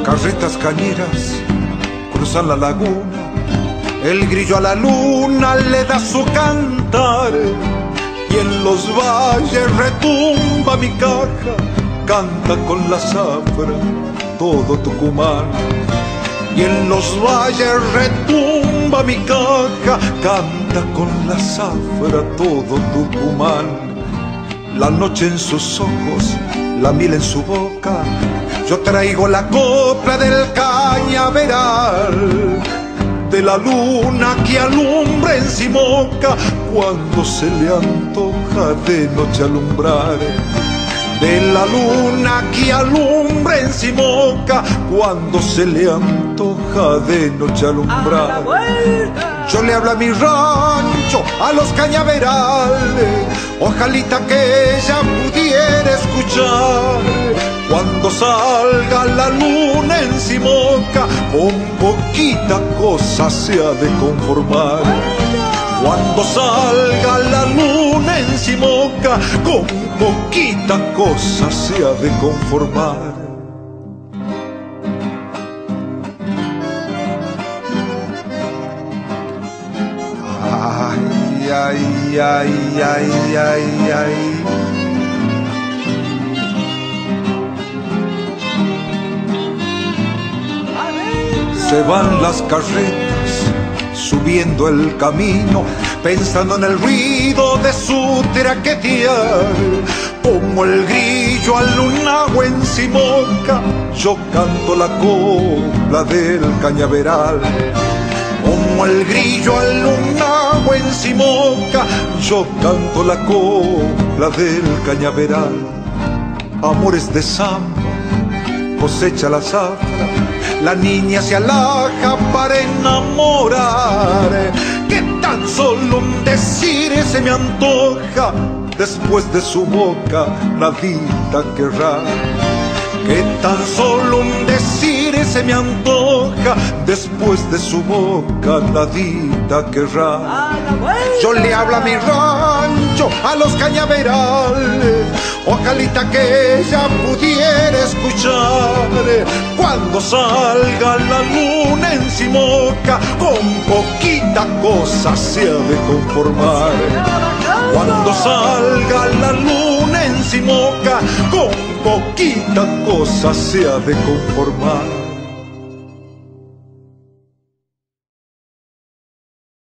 Carretas cañeras cruzan la laguna, el grillo a la luna le da su cantar, y en los valles retumba mi caja, canta con la zafra todo Tucumán. Y en los valles retumba mi caja, canta con la zafra todo Tucumán. La noche en sus ojos, la miel en su boca, yo traigo la copla del cañaveral, de la luna que alumbra en Simoca cuando se le antoja de noche alumbrar. De la luna que alumbra en Simoca cuando se le antoja de noche alumbrar. Yo le hablo a mi rancho, a los cañaverales, ojalita que ella pudiera escuchar. Cuando salga la luna en Simoca, con poquita cosa se ha de conformar. Cuando salga la luna en Simoca, con poquita cosa se ha de conformar. Ay, ay, ay, ay, ay, ay. Se van las carretas subiendo el camino, pensando en el ruido de su traquetear. Como el grillo al lunagua en Simoca, yo canto la copla del cañaveral. Como el grillo al lunagua en Simoca, yo canto la copla del cañaveral. Amores de samba, cosecha la zafra, la niña se alaja para enamorar. Que tan solo un decir se me antoja, después de su boca nadita querrá. Que tan solo un decir se me antoja, después de su boca nadita querrá. Yo le hablo a mi rancho, a los cañaverales, ojalita que ella pudiera escuchar. Cuando salga la luna en Simoca, con poquita cosa se ha de conformar. Cuando salga la luna en Simoca, con poquita cosa se ha de conformar.